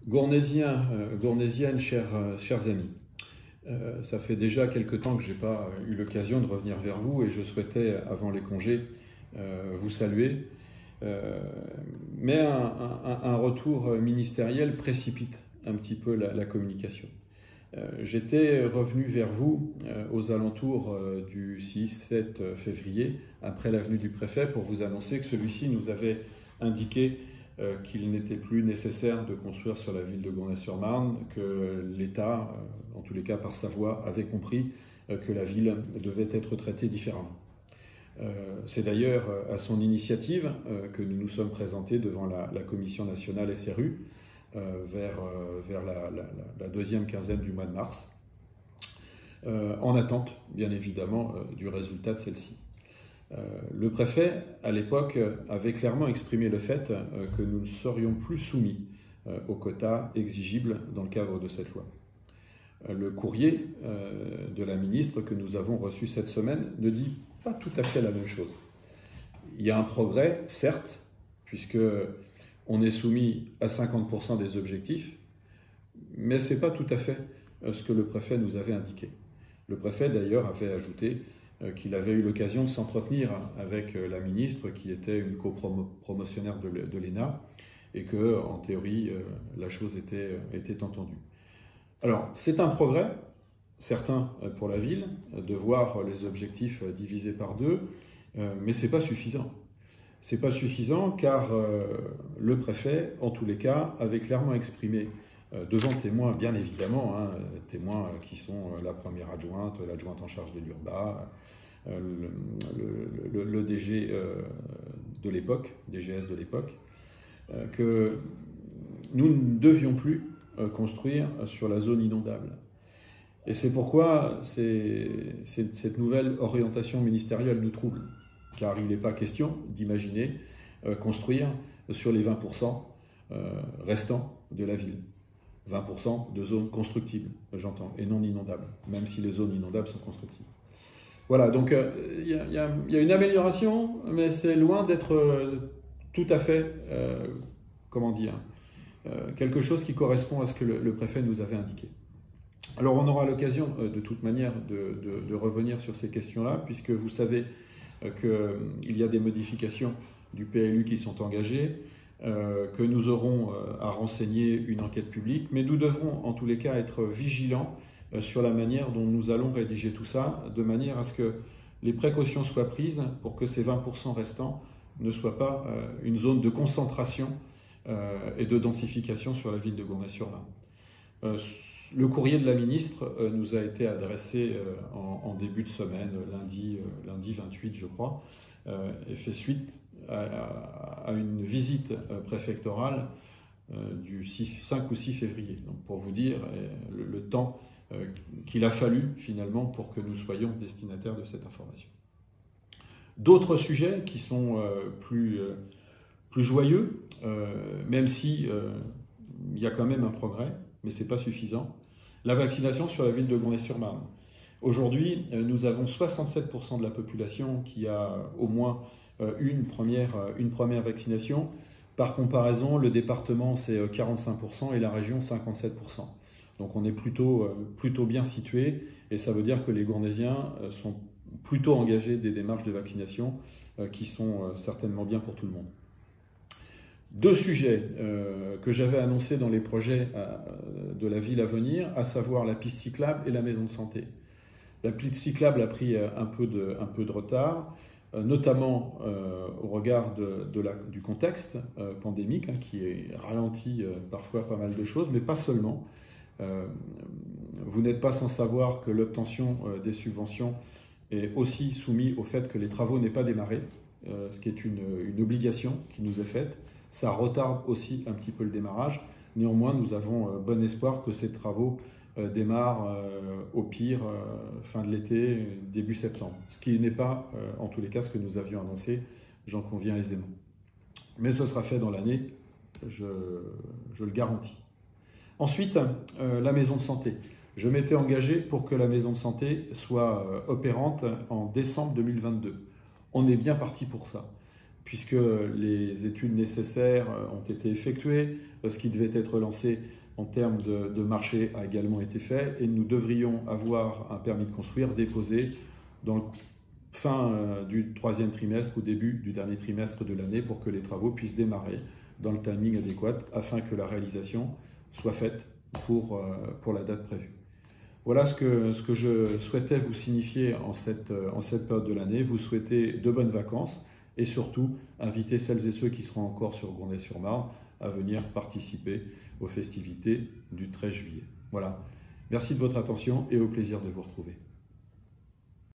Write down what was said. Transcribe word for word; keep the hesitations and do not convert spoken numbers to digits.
Gournaisiens, euh, Gournaisiennes, chers, euh, chers amis, euh, ça fait déjà quelque temps que je n'ai pas eu l'occasion de revenir vers vous et je souhaitais, avant les congés, euh, vous saluer. Euh, mais un, un, un retour ministériel précipite un petit peu la, la communication. Euh, J'étais revenu vers vous euh, aux alentours euh, du six sept février, après l'avenue du préfet, pour vous annoncer que celui-ci nous avait indiqué euh, qu'il n'était plus nécessaire de construire sur la ville de Gournay-sur-Marne, que l'État, euh, en tous les cas par sa voix, avait compris euh, que la ville devait être traitée différemment. Euh, C'est d'ailleurs à son initiative euh, que nous nous sommes présentés devant la, la Commission nationale S R U euh, vers, euh, vers la, la, la deuxième quinzaine du mois de mars, euh, en attente, bien évidemment, euh, du résultat de celle-ci. Euh, le préfet, à l'époque, avait clairement exprimé le fait euh, que nous ne serions plus soumis euh, aux quotas exigibles dans le cadre de cette loi. Le courrier euh, de la ministre que nous avons reçu cette semaine ne dit pas tout à fait la même chose. Il y a un progrès, certes, puisque on est soumis à cinquante pour cent des objectifs, mais ce n'est pas tout à fait ce que le préfet nous avait indiqué. Le préfet, d'ailleurs, avait ajouté qu'il avait eu l'occasion de s'entretenir avec la ministre, qui était une copromotionnaire de l'ENA, et que, en théorie, la chose était, était entendue. Alors, c'est un progrès, certain pour la ville, de voir les objectifs divisés par deux, mais ce n'est pas suffisant. Ce n'est pas suffisant car le préfet, en tous les cas, avait clairement exprimé, devant témoins, bien évidemment, hein, témoins qui sont la première adjointe, l'adjointe en charge de l'Urba, le, le, le, le D G de l'époque, D G S de l'époque, que nous ne devions plus construire sur la zone inondable. Et c'est pourquoi c'est, c'est, cette nouvelle orientation ministérielle nous trouble, car il n'est pas question d'imaginer euh, construire sur les vingt pour cent euh, restants de la ville. vingt pour cent de zones constructibles, j'entends, et non inondables, même si les zones inondables sont constructibles. Voilà, donc il euh, y, y, y a une amélioration, mais c'est loin d'être euh, tout à fait, euh, comment dire, Euh, quelque chose qui correspond à ce que le, le préfet nous avait indiqué. Alors on aura l'occasion euh, de toute manière de, de, de revenir sur ces questions-là, puisque vous savez euh, qu'il euh, y a des modifications du P L U qui sont engagées, euh, que nous aurons euh, à renseigner une enquête publique, mais nous devrons en tous les cas être vigilants euh, sur la manière dont nous allons rédiger tout ça, de manière à ce que les précautions soient prises pour que ces vingt pour cent restants ne soient pas euh, une zone de concentration Euh, et de densification sur la ville de Gournay-sur-Marne. Euh, le courrier de la ministre euh, nous a été adressé euh, en, en début de semaine, lundi, euh, lundi vingt-huit je crois, euh, et fait suite à, à, à une visite euh, préfectorale euh, du cinq ou six février. Donc pour vous dire euh, le, le temps euh, qu'il a fallu finalement pour que nous soyons destinataires de cette information. D'autres sujets qui sont euh, plus... Euh, plus joyeux, euh, même si euh, il y a quand même un progrès, mais ce n'est pas suffisant. La vaccination sur la ville de Gournay-sur-Marne. Aujourd'hui, euh, nous avons soixante-sept pour cent de la population qui a au moins euh, une, première, euh, une première vaccination. Par comparaison, le département, c'est quarante-cinq pour cent et la région, cinquante-sept pour cent. Donc on est plutôt, euh, plutôt bien situé, et ça veut dire que les Gournaisiens euh, sont plutôt engagés des démarches de vaccination euh, qui sont euh, certainement bien pour tout le monde. Deux sujets euh, que j'avais annoncés dans les projets euh, de la ville à venir, à savoir la piste cyclable et la maison de santé. La piste cyclable a pris euh, un, peu de, un peu de retard, euh, notamment euh, au regard de, de la, du contexte euh, pandémique, hein, qui est ralenti euh, parfois pas mal de choses, mais pas seulement. Euh, vous n'êtes pas sans savoir que l'obtention euh, des subventions est aussi soumise au fait que les travaux n'aient pas démarré, euh, ce qui est une, une obligation qui nous est faite. Ça retarde aussi un petit peu le démarrage. Néanmoins, nous avons euh, bon espoir que ces travaux euh, démarrent euh, au pire euh, fin de l'été, début septembre. Ce qui n'est pas, euh, en tous les cas, ce que nous avions annoncé, j'en conviens aisément. Mais ce sera fait dans l'année, je, je le garantis. Ensuite, euh, la maison de santé. Je m'étais engagé pour que la maison de santé soit euh, opérante en décembre deux mille vingt-deux. On est bien parti pour ça. puisque les études nécessaires ont été effectuées, ce qui devait être lancé en termes de, de marché a également été fait, et nous devrions avoir un permis de construire déposé dans le fin du troisième trimestre ou début du dernier trimestre de l'année pour que les travaux puissent démarrer dans le timing adéquat afin que la réalisation soit faite pour, pour la date prévue. Voilà ce que, ce que je souhaitais vous signifier en cette, en cette période de l'année. Vous souhaitez de bonnes vacances et surtout inviter celles et ceux qui seront encore sur Gournay-sur-Marne à venir participer aux festivités du treize juillet. Voilà. Merci de votre attention et au plaisir de vous retrouver.